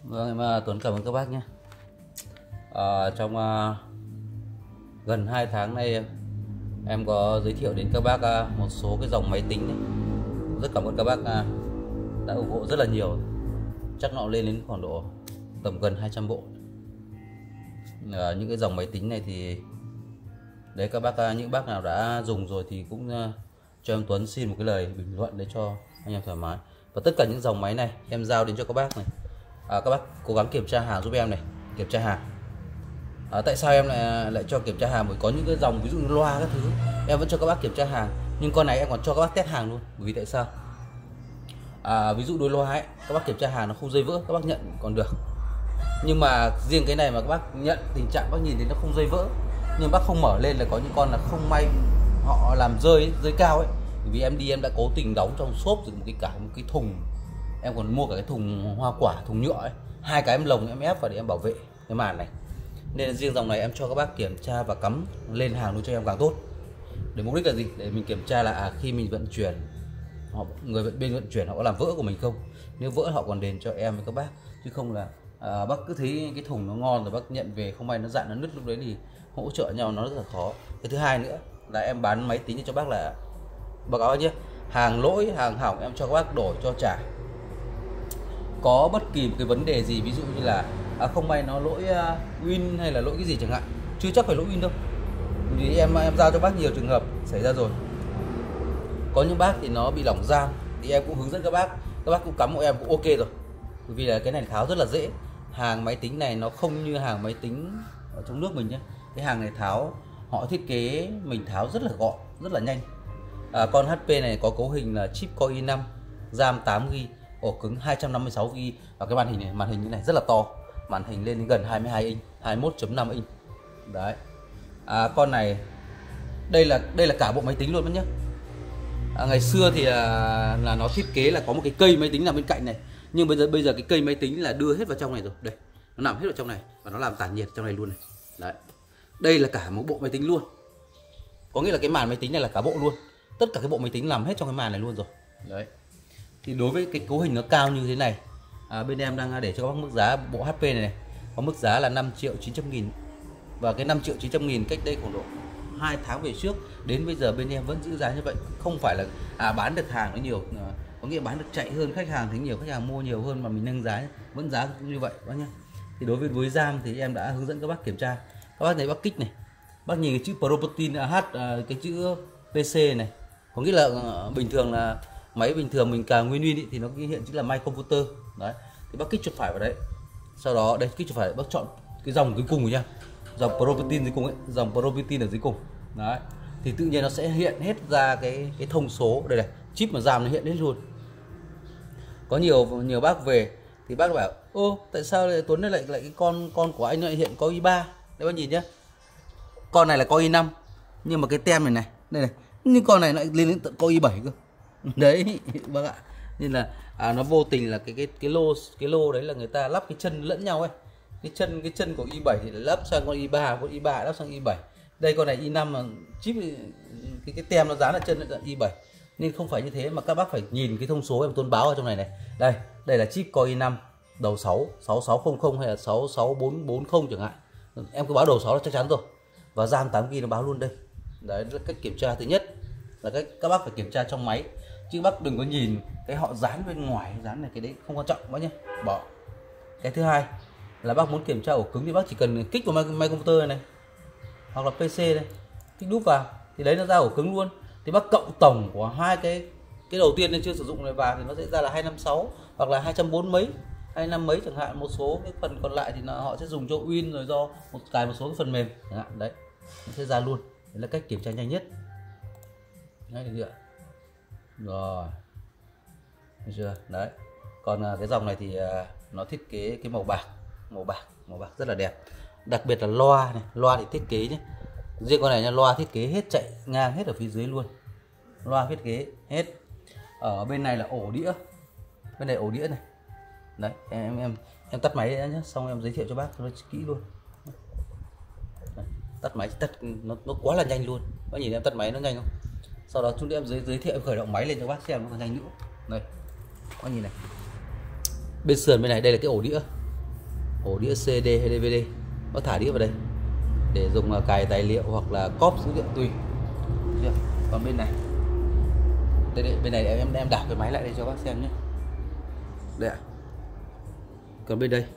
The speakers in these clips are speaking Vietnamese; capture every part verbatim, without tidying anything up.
Vâng, em à, Tuấn cảm ơn các bác nhé. À, trong à, gần hai tháng nay em, em có giới thiệu đến các bác à, một số cái dòng máy tính này. Rất cảm ơn các bác à, đã ủng hộ rất là nhiều. Chắc nó lên đến khoảng độ tầm gần hai trăm bộ. À, những cái dòng máy tính này thì đấy các bác à, những bác nào đã dùng rồi thì cũng à, cho em Tuấn xin một cái lời bình luận để cho anh em thoải mái. Và tất cả những dòng máy này em giao đến cho các bác này. À, các bác cố gắng kiểm tra hàng giúp em này, kiểm tra hàng. À, tại sao em lại lại cho kiểm tra hàng? Bởi có những cái dòng ví dụ như loa các thứ em vẫn cho các bác kiểm tra hàng, nhưng con này em còn cho các bác test hàng luôn. Bởi vì tại sao? À, ví dụ đôi loa ấy các bác kiểm tra hàng nó không rơi vỡ, các bác nhận còn được. Nhưng mà riêng cái này mà các bác nhận tình trạng bác nhìn thấy nó không rơi vỡ, nhưng bác không mở lên là có những con là không may họ làm rơi rơi cao ấy. Bởi vì em đi em đã cố tình đóng trong xốp rồi một cái cả một cái thùng, em còn mua cả cái thùng hoa quả, thùng nhựa ấy, hai cái em lồng em ép vào để em bảo vệ cái màn này. Nên là riêng dòng này em cho các bác kiểm tra và cắm lên hàng luôn cho em càng tốt. Để mục đích là gì? Để mình kiểm tra là à, khi mình vận chuyển, họ người vận bên vận chuyển họ có làm vỡ của mình không. Nếu vỡ họ còn đền cho em với các bác, chứ không là à, bác cứ thấy cái thùng nó ngon rồi bác nhận về không may nó dạn nó nứt, lúc đấy thì hỗ trợ nhau nó rất là khó. Cái thứ hai nữa là em bán máy tính cho bác là báo cáo nhé, hàng lỗi hàng hỏng em cho các bác đổi cho trả. Có bất kỳ một cái vấn đề gì, ví dụ như là à, không may nó lỗi uh, win hay là lỗi cái gì chẳng hạn, chưa chắc phải lỗi win đâu, vì em em giao cho bác nhiều trường hợp xảy ra rồi. Có những bác thì nó bị lỏng RAM thì em cũng hướng dẫn các bác, các bác cũng cắm của em cũng ok rồi, bởi vì là cái này tháo rất là dễ. Hàng máy tính này nó không như hàng máy tính ở trong nước mình nhé, cái hàng này tháo họ thiết kế mình tháo rất là gọn, rất là nhanh. À, con hát pê này có cấu hình là chip Core i năm, RAM tám gi ga bai, ổ cứng hai trăm năm mươi sáu gi ga bai, và cái màn hình này, màn hình như này rất là to, màn hình lên đến gần hai mươi hai inch, hai mươi mốt chấm năm inch. Đấy. À, con này đây là đây là cả bộ máy tính luôn nhé. À, ngày xưa thì là, là nó thiết kế là có một cái cây máy tính nằm bên cạnh này, nhưng bây giờ bây giờ cái cây máy tính là đưa hết vào trong này rồi. Đây, nó nằm hết vào trong này và nó làm tản nhiệt trong này luôn này. Đấy. Đây là cả một bộ máy tính luôn. Có nghĩa là cái màn máy tính này là cả bộ luôn. Tất cả cái bộ máy tính nằm hết trong cái màn này luôn rồi. Đấy. Thì đối với cái cấu hình nó cao như thế này, à, bên em đang để cho các bác mức giá bộ hát pê này, này có mức giá là năm triệu chín trăm nghìn. Và cái năm triệu chín trăm nghìn cách đây khoảng độ hai tháng về trước đến bây giờ bên em vẫn giữ giá như vậy. Không phải là à, bán được hàng nó nhiều, à, có nghĩa bán được chạy hơn, khách hàng thấy nhiều, khách hàng mua nhiều hơn mà mình nâng giá, vẫn giá cũng như vậy bác nhé. Thì đối với với RAM thì em đã hướng dẫn các bác kiểm tra. Các bác thấy bác kích này, bác nhìn cái chữ Property H, à, cái chữ pê xê này, có nghĩa là uh, bình thường là máy bình thường mình càng nguyên nguyên ý, thì nó ghi hiện chữ là My Computer. Đấy, thì bác kích chuột phải vào đấy, sau đó đây kích chuột phải bác chọn cái dòng cuối cùng rồi nha, dòng Property dưới cùng ấy, dòng Property ở dưới cùng. Đấy, thì tự nhiên nó sẽ hiện hết ra cái cái thông số đây này, chip mà RAM nó hiện hết luôn. Có nhiều nhiều bác về thì bác bảo ô tại sao lại Tuấn này lại lại cái con con của anh lại hiện có i ba. Đấy bác nhìn nhá, con này là có i năm nhưng mà cái tem này này đây này, nhưng con này lại lên đến tận có i bảy cơ. Đấy bác ạ, nên là à, nó vô tình là cái cái cái lô cái lô đấy là người ta lắp cái chân lẫn nhau ấy, cái chân cái chân của i bảy thì lắp sang con i ba, con i ba lắp sang i bảy. Đây con này i năm mà chip cái cái tem nó dán ở chân là i bảy, nên không phải như thế, mà các bác phải nhìn cái thông số em Tuấn báo ở trong này này. Đây, đây là chip Core i năm đầu sáu, sáu sáu không không hay là sáu sáu bốn bốn không chẳng hạn. Em cứ báo đầu sáu là chắc chắn rồi. Và RAM tám gi ga bai nó báo luôn đây. Đấy là cách kiểm tra thứ nhất, là cách các bác phải kiểm tra trong máy, chứ bác đừng có nhìn cái họ dán bên ngoài, dán này cái đấy không quan trọng bác nhé, bỏ. Cái thứ hai là bác muốn kiểm tra ổ cứng thì bác chỉ cần kích vào My Computer này, này hoặc là pê xê này, kích đúp vào thì đấy nó ra ổ cứng luôn. Thì bác cộng tổng của hai cái cái đầu tiên nên chưa sử dụng này vào thì nó sẽ ra là hai trăm năm mươi sáu hoặc là hai trăm bốn mấy, hai trăm năm mấy chẳng hạn. Một số cái phần còn lại thì nó, họ sẽ dùng cho Win rồi do một cài một số cái phần mềm chẳng hạn. Đấy, nó sẽ ra luôn. Đấy là cách kiểm tra nhanh nhất. Đấy được chưa? Rồi, được chưa? Đấy. Còn cái dòng này thì nó thiết kế cái màu bạc, màu bạc, màu bạc rất là đẹp. Đặc biệt là loa này, loa thì thiết kế nhé. Riêng con này nha, loa thiết kế hết chạy ngang hết ở phía dưới luôn. Loa thiết kế hết. Ở bên này là ổ đĩa. Bên này ổ đĩa này. Đấy, em em em tắt máy nhé, xong em giới thiệu cho bác cho nó kỹ luôn. Đấy, tắt máy tắt nó nó quá là nhanh luôn. Bác nhìn em tắt máy nó nhanh không? Sau đó chúng em giới giới thiệu em khởi động máy lên cho bác xem nó còn nhanh nữa. Đây. Bác nhìn này. Bên sườn bên này đây là cái ổ đĩa. ổ đĩa xê đê hay đê vê đê, bác thả đĩa vào đây để dùng cài tài liệu hoặc là cóp dữ liệu tùy. Còn bên này, đây, đây bên này em em đảo cái máy lại đây cho bác xem nhé. Đây ạ. Còn bên đây,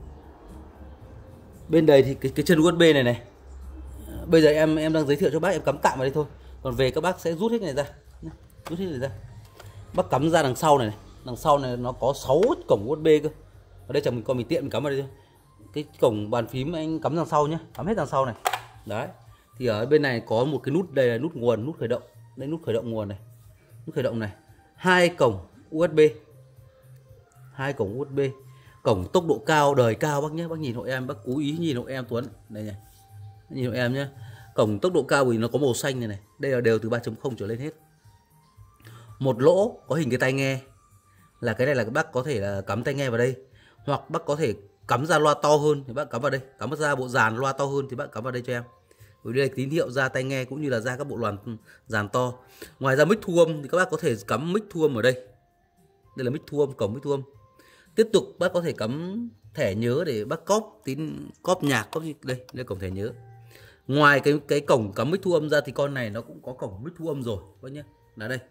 bên đây thì cái, cái chân u ét bê này này, bây giờ em em đang giới thiệu cho bác, em cắm tạm vào đây thôi. Còn về các bác sẽ rút hết cái này ra, rút hết này ra. Bác cắm ra đằng sau này, này. Đằng sau này nó có sáu cổng u ét bê cơ. Ở đây chẳng mình còn mình tiện mình cắm vào đây thôi. Cái cổng bàn phím anh cắm đằng sau nhé, cắm hết đằng sau này. Đấy. Thì ở bên này có một cái nút, đây là nút nguồn, nút khởi động. Đây nút khởi động nguồn này. Nút khởi động này. Hai cổng u ét bê. Hai cổng u ét bê. Cổng tốc độ cao, đời cao bác nhé. Bác nhìn hộ em, bác cố ý nhìn hộ em Tuấn. Đây này. Nhìn hộ em nhé. Cổng tốc độ cao vì nó có màu xanh này này. Đây là đều từ ba chấm không trở lên hết. Một lỗ có hình cái tai nghe. Là cái này là các bác có thể là cắm tai nghe vào đây. Hoặc bác có thể cắm ra loa to hơn thì bác cắm vào đây. Cắm ra bộ dàn loa to hơn thì bác cắm vào đây cho em. Bởi đây là tín hiệu ra tai nghe cũng như là ra các bộ loàn dàn to. Ngoài ra mic thu âm thì các bác có thể cắm mic thu âm ở đây. Đây là mic thu âm, cổng mic thu âm. Tiếp tục bác có thể cắm thẻ nhớ để bác cóp tín cóp nhạc, cóp đây, đây là cổng thẻ nhớ. Ngoài cái cái cổng cắm mic thu âm ra thì con này nó cũng có cổng mic thu âm rồi bác nhé. Là đây.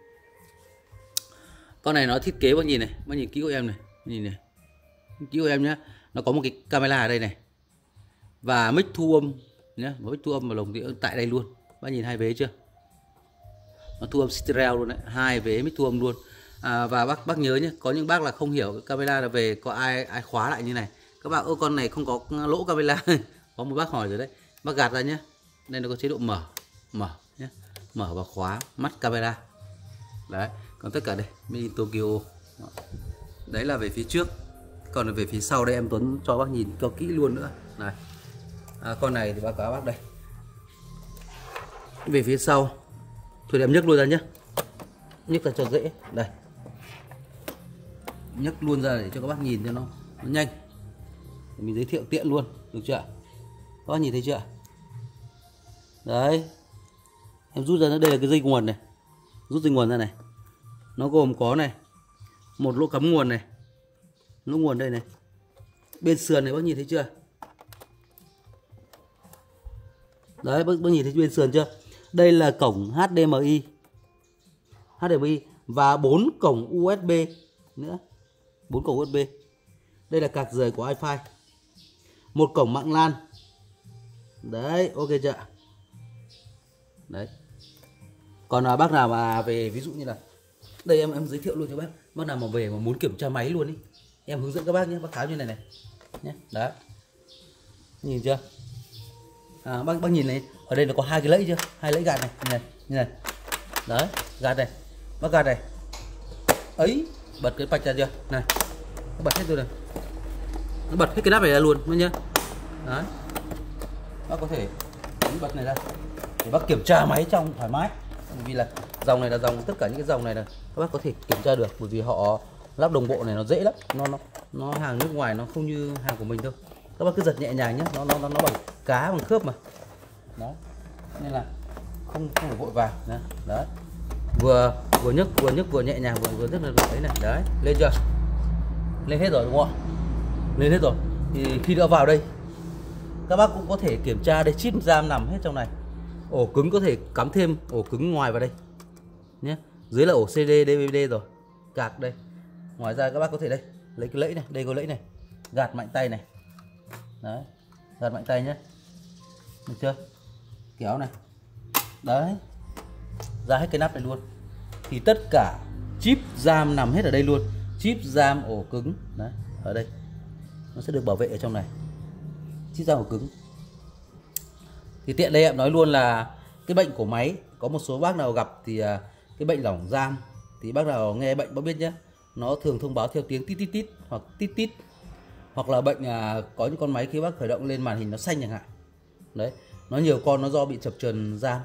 Con này nó thiết kế bác nhìn này, bác nhìn kỹ của em này, nhìn này. Kỹ của em nhé. Nó có một cái camera ở đây này. Và mic thu âm nhé, mic thu âm và lồng đĩa tại đây luôn. Bác nhìn hai vế chưa? Nó thu âm stereo luôn đấy, hai vế mic thu âm luôn. À, và bác bác nhớ nhé, có những bác là không hiểu cái camera là về có ai ai khóa lại như này. Các bác ơ con này không có lỗ camera. Có một bác hỏi rồi đấy. Bác gạt ra nhé. Đây nó có chế độ mở, mở nhé. Mở và khóa mắt camera. Đấy, còn tất cả đây, Made in Tokyo. Đấy là về phía trước. Còn về phía sau đây em Tuấn cho bác nhìn cho kỹ luôn nữa. Này. À, con này thì báo cáo bác đây. Về phía sau. Thôi em nhấc luôn ra nhé. Nhấc ra cho dễ. Đây. Nhấc luôn ra để cho các bác nhìn cho nó, nó nhanh. Để mình giới thiệu tiện luôn, được chưa? Các bác nhìn thấy chưa? Đấy. Em rút ra nữa, đây là cái dây nguồn này. Rút dây nguồn ra này. Nó gồm có này, một lỗ cắm nguồn này. Lỗ nguồn đây này. Bên sườn này bác nhìn thấy chưa? Đấy, bác, bác nhìn thấy bên sườn chưa? Đây là cổng hát đê em i. hát đê em i và bốn cổng u ét bê nữa. bốn cổng u ét bê. Đây là card rời của Wi-Fi. Một cổng mạng LAN. Đấy, ok chưa? Đấy. Còn à, bác nào mà về ví dụ như là đây em em giới thiệu luôn cho bác. Bác nào mà về mà muốn kiểm tra máy luôn đi, em hướng dẫn các bác nhé, bác tháo như này này nhé. Đấy. Nhìn chưa? À, bác bác nhìn này, ở đây nó có hai cái lẫy chưa? Hai lẫy gạt này, như này, như này. Đấy, gạt này. Bác gạt này. Ấy, bật cái bạch ra chưa? Này. Nó bật hết rồi này. Nó bật hết cái nắp này ra luôn luôn nhá. Đấy. Bác có thể bật này ra để bác kiểm tra máy trong thoải mái. Bởi vì là dòng này là dòng, tất cả những cái dòng này là các bác có thể kiểm tra được, bởi vì họ lắp đồng bộ này nó dễ lắm, nó nó nó hàng nước ngoài nó không như hàng của mình đâu. Các bác cứ giật nhẹ nhàng nhé, nó nó nó nó bằng cá bằng khớp mà. Đó. Nên là không không phải vội vàng. Đấy. Đấy. Vừa vừa nhấc vừa nhấc vừa nhẹ nhàng vừa vừa rất là đấy này. Đấy, lên chưa? Lên hết rồi đúng không ạ? Lên hết rồi. Thì khi đã vào đây các bác cũng có thể kiểm tra đây, chip RAM nằm hết trong này. Ổ cứng có thể cắm thêm ổ cứng ngoài vào đây nhé. Dưới là ổ xê đê, đê vê đê rồi. Gạt đây. Ngoài ra các bác có thể đây, lấy cái lẫy này, đây có lẫy này. Gạt mạnh tay này. Đấy. Gạt mạnh tay nhé. Được chưa? Kéo này. Đấy. Ra hết cái nắp này luôn. Thì tất cả chip RAM nằm hết ở đây luôn. Chip RAM, ổ cứng. Đấy, ở đây. Nó sẽ được bảo vệ ở trong này. Chip RAM, ổ cứng. Thì tiện đây em nói luôn là cái bệnh của máy, có một số bác nào gặp thì cái bệnh lỏng RAM, thì bác nào nghe bệnh bác biết nhé, nó thường thông báo theo tiếng tít tít tít hoặc tít tít. Hoặc là bệnh à, có những con máy khi bác khởi động lên màn hình nó xanh chẳng hạn. Đấy, nó nhiều con nó do bị chập chờn RAM.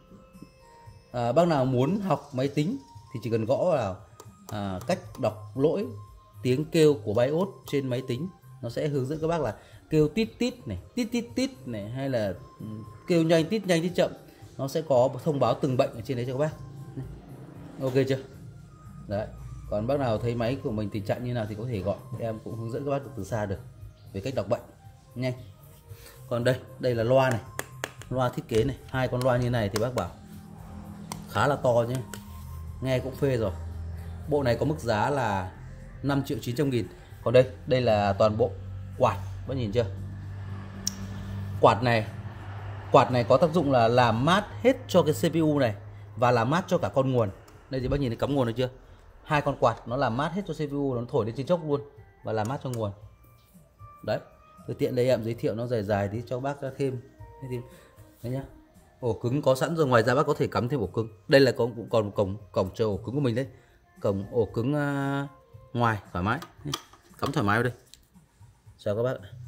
À, bác nào muốn học máy tính thì chỉ cần gõ vào à, cách đọc lỗi tiếng kêu của BIOS trên máy tính, nó sẽ hướng dẫn các bác là kêu tít tít này, tít tít tít này, hay là kêu nhanh tít nhanh tít chậm. Nó sẽ có thông báo từng bệnh ở trên đấy cho các bác. Ok chưa? Đấy. Còn bác nào thấy máy của mình tình trạng như nào thì có thể gọi, em cũng hướng dẫn các bác được từ xa được. về cách đọc bệnh nhanh. Còn đây, đây là loa này, loa thiết kế này, hai con loa như này thì bác bảo khá là to nhé, nghe cũng phê rồi. Bộ này có mức giá là năm triệu chín trăm nghìn. Còn đây, đây là toàn bộ quạt, bác nhìn chưa? Quạt này, quạt này có tác dụng là làm mát hết cho cái xê pê u này và làm mát cho cả con nguồn. Đây thì bác nhìn thấy cắm nguồn được chưa? Hai con quạt nó làm mát hết cho xê pê u, nó thổi lên trên chốc luôn và làm mát cho nguồn. Đấy, tôi tiện đây em giới thiệu nó dài dài tí cho bác thêm. thêm. Đấy nhá. Ổ cứng có sẵn rồi, ngoài ra bác có thể cắm thêm ổ cứng. Đây là có cũng còn cổng cổng chờ ổ cứng của mình đấy. Cổng ổ cứng uh, ngoài thoải mái. Cắm thoải mái vào đây. Chào các bác.